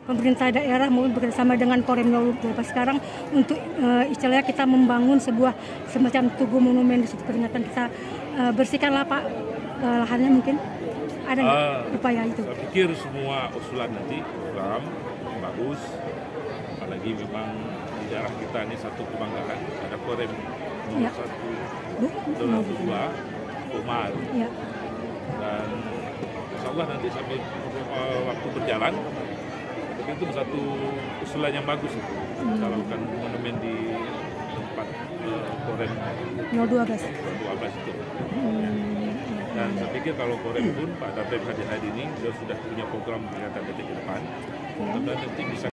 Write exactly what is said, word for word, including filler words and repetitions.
pemerintah daerah mau bekerjasama dengan Korem Lalu Lintas sekarang untuk uh, istilahnya kita membangun sebuah semacam tugu monumen di situ peringatan kita uh, bersihkanlah Pak uh, lahannya mungkin ada nggak uh, upaya itu? Saya pikir semua usulan nanti program bagus, apalagi memang di daerah kita ini satu kebanggaan ada Korem nomor ya. satu, nomor dua, Umar. Ya. Dan insya Allah nanti sampai uh, waktu berjalan, tapi itu satu usulan yang bagus itu, hmm. kita lakukan monumen di tempat uh, Korem nol dua belas itu. Hmm. Dan saya pikir kalau Korem pun Pak Datem hadir hari ini, dia sudah punya program peringatan detik ke depan, dan nanti bisa